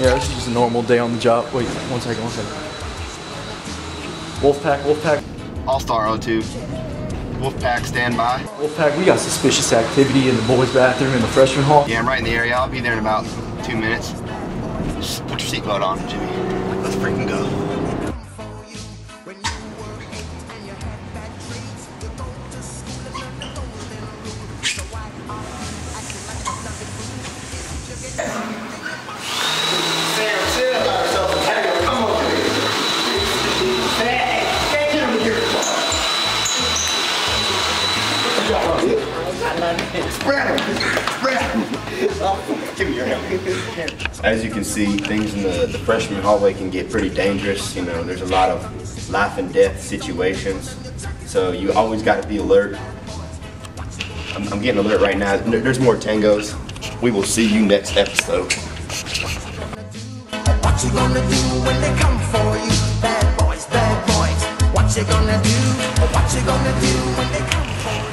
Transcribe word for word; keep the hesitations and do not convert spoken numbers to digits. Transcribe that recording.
Yeah, this is just a normal day on the job. Wait, one second, one second. Wolfpack, Wolfpack. All-Star oh two. Wolfpack, stand by. Wolfpack, we got suspicious activity in the boys' bathroom in the freshman hall. Yeah, I'm right in the area. I'll be there in about two minutes. Just put your seatbelt on, Jimmy. Let's freaking go. As you can see, things in the, the freshman hallway can get pretty dangerous. You know, there's a lot of life and death situations. So you always got to be alert. I'm, I'm getting alert right now. There's more tangos. We will see you next episode. What you gonna do when they come for you? Bad boys, bad boys. What you gonna do? What you gonna do when they come for you?